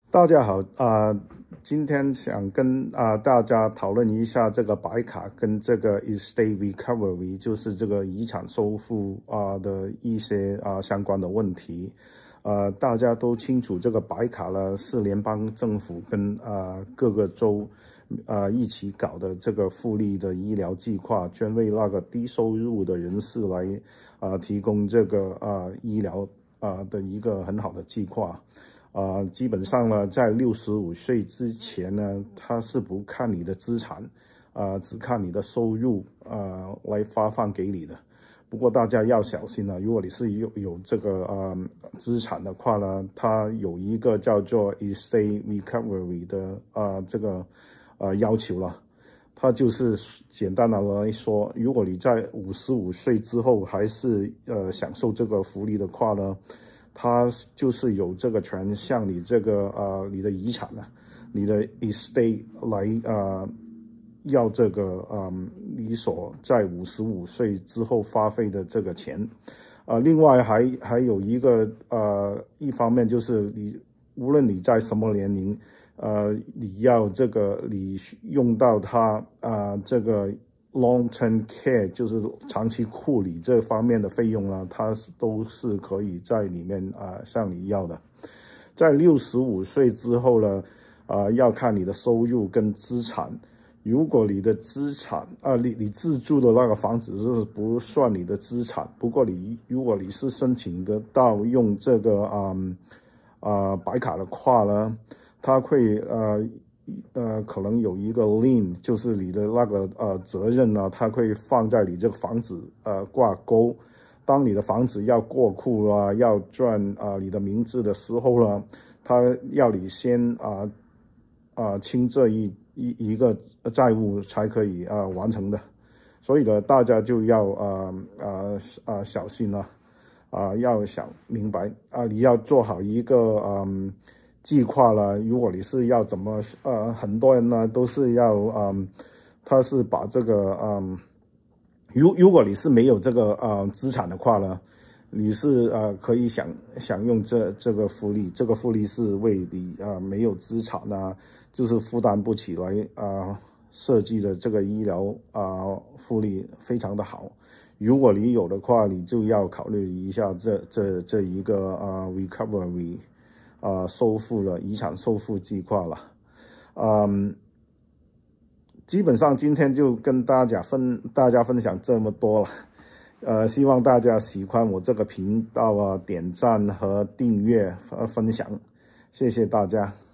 大家好，今天想跟大家讨论一下这个白卡跟这个 estate recovery，就是这个遗产收复的一些相关的问题。大家都清楚，这个白卡呢是联邦政府跟各个州一起搞的这个福利的医疗计划，专为那个低收入的人士来提供这个医疗的一个很好的计划。基本上呢，在65岁之前呢，他是不看你的资产，只看你的收入，来发放给你的。不过大家要小心了，如果你是有这个资产的话呢，它有一个叫做 estate recovery 的这个要求了。它就是简单的来说，如果你在55岁之后还是享受这个福利的话呢，它就是有这个权向你这个你的遗产啊，你的 estate 来要这个你所在55岁之后花费的这个钱。另外还有一个一方面就是无论你在什么年龄，你要这个你用到它这个 long-term care 就是长期护理这方面的费用呢，它都是可以在里面向你要的。在65岁之后呢，要看你的收入跟资产。如果你的资产你自住的那个房子是不算你的资产，不过如果你是申请得到用这个白卡的话呢，它会可能有一个 lien， 就是你的那个责任呢，它会放在你这个房子挂钩。当你的房子要过户啦，要转你的名字的时候呢，它要你先清这一个债务才可以完成的。所以呢，大家就要小心了，要想明白你要做好一个计划了。如果你是要怎么很多人呢都是要他是把这个如果你是没有这个资产的话呢，你是可以享用这个福利。这个福利是为你没有资产就是负担不起来设计的这个医疗福利非常的好。如果你有的话，你就要考虑一下这一个recovery 收复了遗产收复计划了。基本上今天就跟大家分享这么多了。希望大家喜欢我这个频道点赞和订阅和分享，谢谢大家。